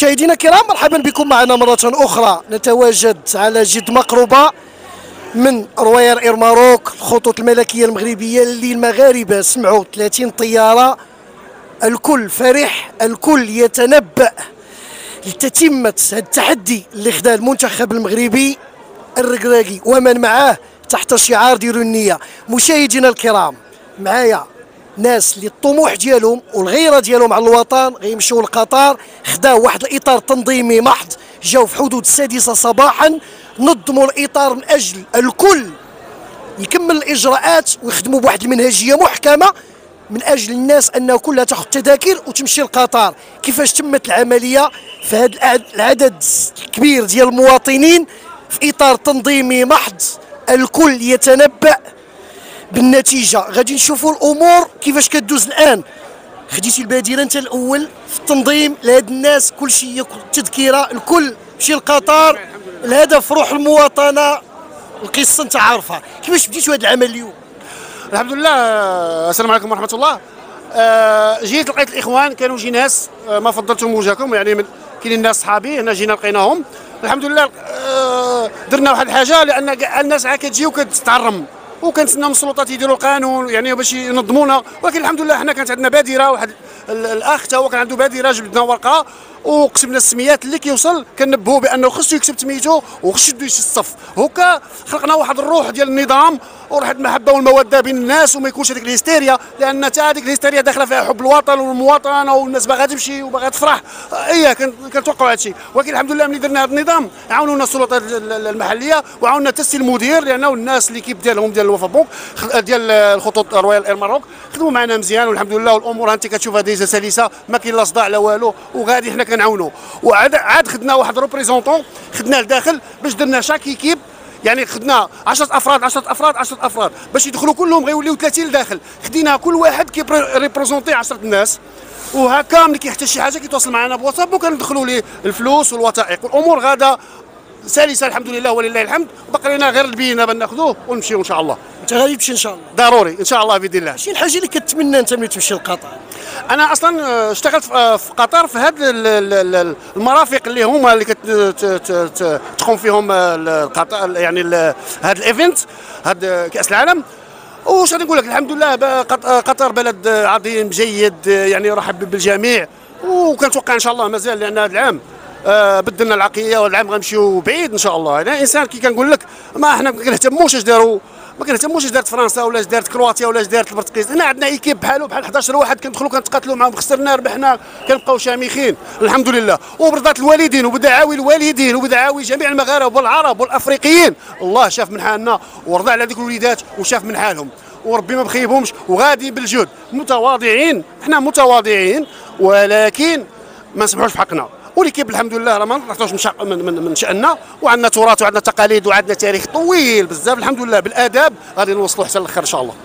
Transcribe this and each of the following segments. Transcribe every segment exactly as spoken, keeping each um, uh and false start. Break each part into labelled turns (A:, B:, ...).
A: مشاهدينا الكرام، مرحبا بكم معنا مرة أخرى. نتواجد على جد مقربة من رويال اير ماروك، الخطوط الملكية المغربية اللي المغاربة سمعوا ثلاثين طيارة. الكل فرح، الكل يتنبأ لتتمة هذا التحدي اللي خدا المنتخب المغربي الركراكي ومن معاه تحت شعار ديروا النية. مشاهدينا الكرام، معايا ناس اللي الطموح ديالهم والغيره ديالهم على الوطن غيمشيو لقطر، خداو واحد الاطار تنظيمي محض، جاو في حدود السادسه صباحا، نظموا الاطار من اجل الكل يكمل الاجراءات ويخدموا بواحد المنهجيه محكمه من اجل الناس انه كلها تاخذ تذاكر وتمشي لقطر. كيفاش تمت العمليه في هذا العدد الكبير ديال المواطنين في اطار تنظيمي محض، الكل يتنبأ بالنتيجه. غادي نشوفوا الامور كيفاش كدوز الان. خديتي البادره انت الاول في التنظيم لهاد الناس، كل شيء تذكيره، الكل مشي لقطر، الهدف روح المواطنه، القصه انت عارفها. كيفاش بديتوا هذا العمل اليوم؟
B: الحمد لله. السلام عليكم ورحمه الله. آه جيت لقيت الاخوان كانوا جي ناس آه ما فضلتم وجهكم، يعني من كاينين ناس صحابي هنا جينا لقيناهم الحمد لله. آه درنا واحد الحاجه لان كاع الناس عا كتجي وكتتعرم وكنتسناو من السلطات يديروا القانون يعني باش ينظمونا، ولكن الحمد لله حنا كانت عندنا بادره. واحد الاخ تا هو كان عنده بادره، جبدنا ورقه وقسمنا السميات، اللي كيوصل كنبهوه بانه خصو يكتب سميتو وخصو يدو يشد الصف. هكا خلقنا واحد الروح ديال النظام وروح المحبه والموده بين الناس، وما يكونش هذيك الهستيريا، لان حتى هذيك الهستيريا داخله فيها حب الوطن والمواطنه والناس باغا تمشي وباغا تفرح. ايه كنتوقعوا هذا الشيء، ولكن الحمد لله ملي درنا هذا النظام عاونونا السلطات المحليه وعاوننا حتى السي المدير، لانه الناس ليكيب ديالهم ديال الوفا بونك ديال الخطوط رويال اير ماروك خدموا معنا مزيان والحمد لله. والامور انت كتشوفها ديجا سلسه، ما كاين لا صداع لا والو، وغادي حنا كنعاونوا. وعاد عاد خدنا واحد ريبريزونطون خدناه لداخل باش درنا شاك ايكيب، يعني خدنا عشرة افراد عشرة افراد عشرة افراد باش يدخلوا كلهم غيوليو ثلاثين لداخل. خدينا كل واحد كيريبريزونطي عشرة الناس، وهكا ملي كيحتاج شي حاجه كيتواصل معنا بواتساب وكندخلوا ليه الفلوس والوثائق، والامور غاده سلسه الحمد لله ولله الحمد. بقى لنا غير البينه بناخذوه ونمشيو ان شاء الله.
A: انت غادي تمشي ان شاء الله؟
B: ضروري ان شاء الله باذن الله.
A: شي الحاجه اللي كتمنى انت ملي تمشي لقطر؟
B: انا اصلا اشتغلت في قطر في هاد المرافق اللي هما اللي كتقوم فيهم قطر، يعني هاد الايفنت، هاد كاس العالم. واش غادي نقول لك، الحمد لله قطر بلد عظيم جيد، يعني يرحب بالجميع، وكنتوقع ان شاء الله مازال، لان هذا العام آه بدلنا العقليه والعام غنمشيو بعيد ان شاء الله. انا انسان كي كنقول لك ما حنا ما كنهتموش اش داروا، ما كنهتموش اش دارت فرنسا ولا اش دارت كرواتيا ولا اش دارت البرتغال. هنا عندنا ايكيب بحالو بحال حداش واحد كندخلوا كنتقاتلوا معاهم، خسرنا ربحنا كنبقاو شامخين الحمد لله. وبرضات الوالدين وبدعاوي الوالدين وبدعاوي جميع المغاربه والعرب والافريقيين، الله شاف من حالنا ورضى على هذيك الوليدات وشاف من حالهم، وربي ما بخيبهمش وغادي بالجهد. متواضعين، حنا متواضعين ولكن ما نسمحوش في حقنا. وليكيب الحمد لله راه ما نطلعوش من, من, من, من شأننا، وعندنا تراث وعندنا تقاليد وعندنا تاريخ طويل بزاف الحمد لله. بالاداب غادي نوصلوا حتى للاخر ان شاء الله.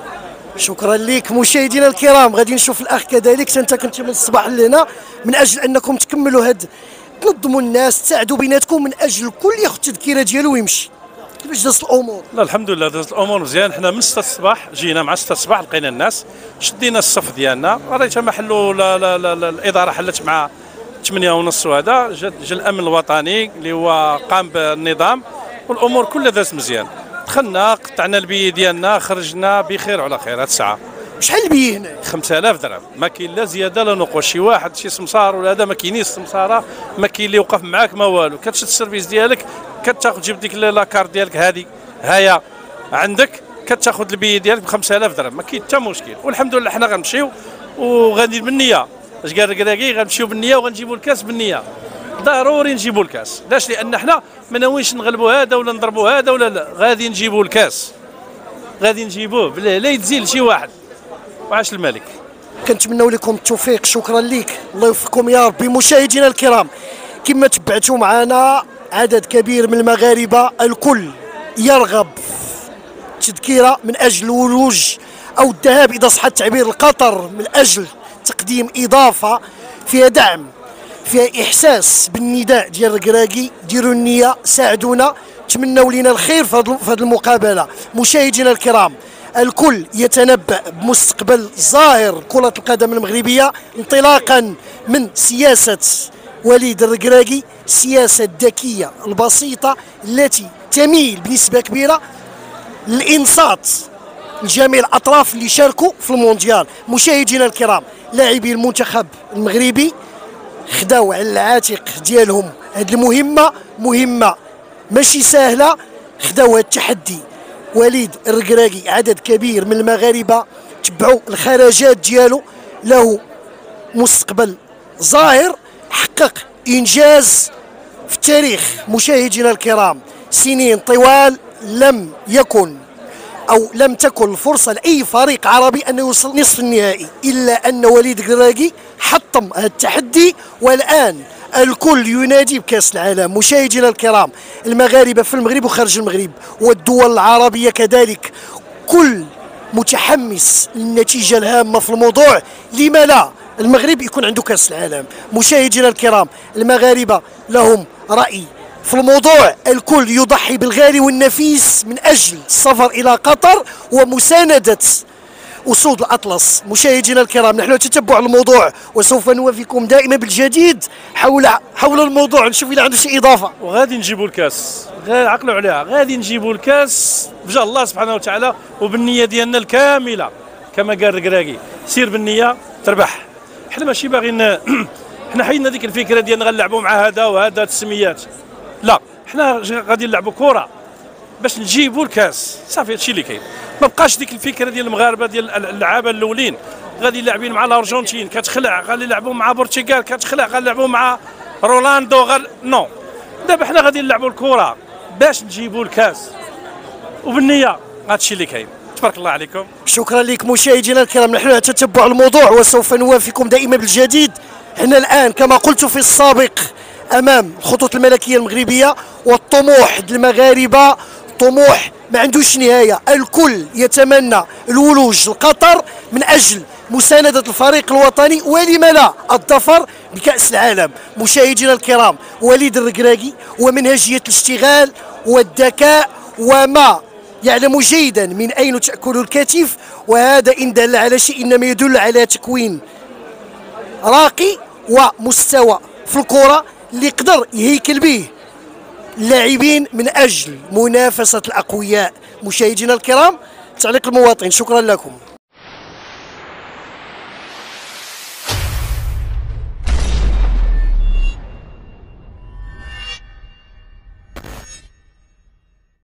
A: شكرا لك. مشاهدينا الكرام، غادي نشوف الاخ كذلك، انت كنت من الصباح لهنا من اجل انكم تكملوا هاد، تنظموا الناس، تساعدوا بيناتكم من اجل الكل ياخذ التذكيره ديالو ويمشي. كيفاش دازت الامور؟
C: لا الحمد لله دازت الامور مزيان. حنا من ستة الصباح جينا، مع ستة الصباح لقينا الناس، شدينا الصف ديالنا، راه ما حلوا لا لا لا لا الاداره حلت مع ثمانية ونص، وهذا جا جا الامن الوطني اللي هو قام بالنظام، والامور كلها دازت مزيان. دخلنا قطعنا البي ديالنا، خرجنا بخير وعلى خير. هاد الساعه
A: شحال البي هنا؟
C: خمسة آلاف درهم، ما كاين لا زياده لا نقص. شي واحد شي سمسار ولا هذا ما كاينينش سمساره، ما كاين اللي يوقف معاك ما والو. كتشد السيرفيس ديالك، كتاخذ تجيب ديك لاكارت ديالك هذه هيا عندك، كتاخذ البي ديالك ب خمسة آلاف درهم، ما كاين حتى مشكل. والحمد لله حنا غنمشيو وغادي بالنيه، اش قال الكراكي غنمشيو بالنيه وغنجيبوا الكاس بالنيه. ضروري نجيبوا الكاس، علاش؟ لان حنا ما ناويينش نغلبوا هذا ولا نضربوا هذا ولا لا، غادي نجيبوا الكاس، غادي نجيبوه بلا لا يتزيل لشي واحد. وعاش الملك.
A: كنتمنوا لكم التوفيق. شكرا لك، الله يوفقكم يا ربي. مشاهدينا الكرام، كما تبعتوا معنا عدد كبير من المغاربه، الكل يرغب في التذكيره من اجل الولوج او الذهاب اذا صح التعبير لقطر، من اجل تقديم اضافه فيها دعم، فيها احساس بالنداء ديال الركراكي. ديروا النيه، ساعدونا، تمنوا لنا الخير في هذه المقابله. مشاهدينا الكرام، الكل يتنبأ بمستقبل ظاهر كرة القدم المغربية انطلاقا من سياسة وليد الركراكي السياسة الذكية البسيطة التي تميل بنسبة كبيرة للإنصات لجميع الأطراف اللي شاركوا في المونديال. مشاهدينا الكرام، لاعبي المنتخب المغربي خداو على العاتق ديالهم هذه المهمة، مهمة ماشي سهلة، خداو هذا التحدي. وليد الركراكي عدد كبير من المغاربة تبعوا الخرجات ديالو، له مستقبل ظاهر، حقق إنجاز في التاريخ. مشاهدينا الكرام، سنين طوال لم يكن أو لم تكن الفرصة لأي فريق عربي أن يوصل نصف النهائي، إلا أن وليد الركراكي حطم هذا التحدي، والآن الكل ينادي بكأس العالم. مشاهدينا الكرام، المغاربة في المغرب وخارج المغرب والدول العربية كذلك كل متحمس للنتيجة الهامة في الموضوع. لما لا المغرب يكون عنده كأس العالم؟ مشاهدينا الكرام، المغاربة لهم رأي في الموضوع، الكل يضحي بالغالي والنفيس من أجل السفر إلى قطر ومساندة أسود الأطلس. مشاهدينا الكرام، نحن نتتبع الموضوع وسوف نوافيكم دائما بالجديد حول حول الموضوع، نشوف إذا عنده شي إضافة.
C: وغادي نجيبوا الكاس، عقلوا عليها، غادي نجيبوا الكاس بجاه الله سبحانه وتعالى وبالنية ديالنا الكاملة. كما قال الركراكي، سير بالنية تربح. حنا ماشي باغيين حنا حيدنا ديك الفكرة ديالنا غنلعبوا مع هذا وهذا التسميات، لا، حنا غادي نلعبوا كرة باش نجيبوا الكاس، صافي هادشي اللي كاين. ما بقاش ديك الفكره ديال المغاربه ديال اللعابه الاولين غادي لاعبين مع الارجنتين كتخلع، غادي يلعبوا مع البرتغال كتخلع، غادي يلعبوا مع رولاندو غال... نو، دابا حنا غادي نلعبوا الكره باش نجيبوا الكاس وبالنيه. هادشي اللي كاين. تبارك الله عليكم.
A: شكرا لك مشاهدينا الكرام، نحن نتتبع الموضوع وسوف نوافيكم دائما بالجديد. حنا الان كما قلت في السابق امام الخطوط الملكيه المغربيه، والطموح المغاربه طموح ما عندوش نهايه، الكل يتمنى الولوج لقطر من اجل مساندة الفريق الوطني، ولما لا الظفر بكأس العالم. مشاهدينا الكرام، وليد الركراكي ومنهجية الاشتغال والذكاء وما يعلم جيدا من أين تأكل الكتف، وهذا إن دل على شيء إنما يدل على تكوين راقي ومستوى في الكرة اللي يقدر يهيكل به اللاعبين من أجل منافسة الأقوياء. مشاهدينا الكرام، تعليق المواطن. شكرا لكم.